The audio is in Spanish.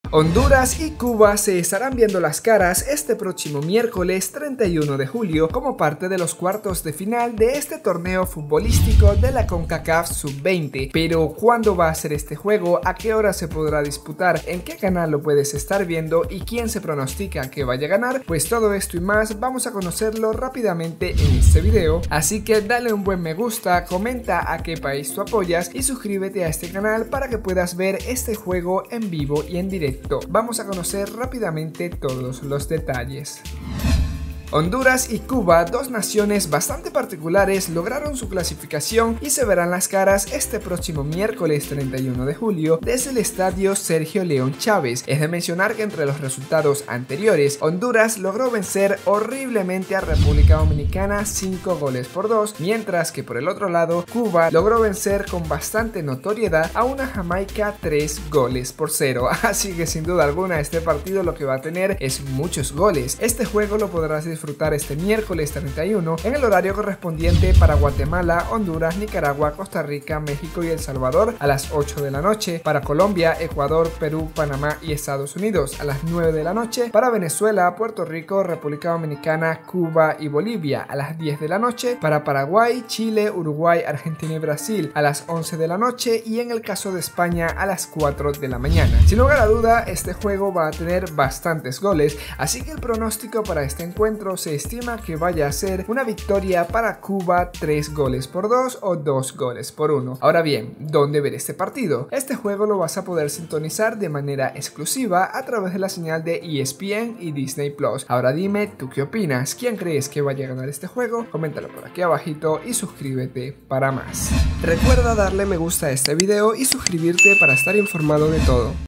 Honduras y Cuba se estarán viendo las caras este próximo miércoles 31 de julio como parte de los cuartos de final de este torneo futbolístico de la CONCACAF Sub-20. Pero ¿cuándo va a ser este juego? ¿A qué hora se podrá disputar? ¿En qué canal lo puedes estar viendo? ¿Y quién se pronostica que vaya a ganar? Pues todo esto y más vamos a conocerlo rápidamente en este video. Así que dale un buen me gusta, comenta a qué país tú apoyas y suscríbete a este canal para que puedas ver este juego en vivo y en directo. Vamos a conocer rápidamente todos los detalles. Honduras y Cuba, dos naciones bastante particulares, lograron su clasificación y se verán las caras este próximo miércoles 31 de julio desde el estadio Sergio León Chávez. Es de mencionar que entre los resultados anteriores, Honduras logró vencer horriblemente a República Dominicana 5-2, mientras que por el otro lado, Cuba logró vencer con bastante notoriedad a una Jamaica 3-0. Así que sin duda alguna este partido lo que va a tener es muchos goles. Este juego lo podrás disfrutar este miércoles 31 en el horario correspondiente para Guatemala, Honduras, Nicaragua, Costa Rica, México y El Salvador a las 8 de la noche, para Colombia, Ecuador, Perú, Panamá y Estados Unidos a las 9 de la noche, para Venezuela, Puerto Rico, República Dominicana, Cuba y Bolivia a las 10 de la noche, para Paraguay, Chile, Uruguay, Argentina y Brasil a las 11 de la noche y en el caso de España a las 4 de la mañana. Sin lugar a duda, este juego va a tener bastantes goles, así que el pronóstico para este encuentro se estima que vaya a ser una victoria para Cuba 3-2 o 2-1. Ahora bien, ¿dónde ver este partido? Este juego lo vas a poder sintonizar de manera exclusiva a través de la señal de ESPN y Disney Plus. Ahora dime, ¿tú qué opinas? ¿Quién crees que vaya a ganar este juego? Coméntalo por aquí abajito y suscríbete para más. Recuerda darle me gusta a este video y suscribirte para estar informado de todo.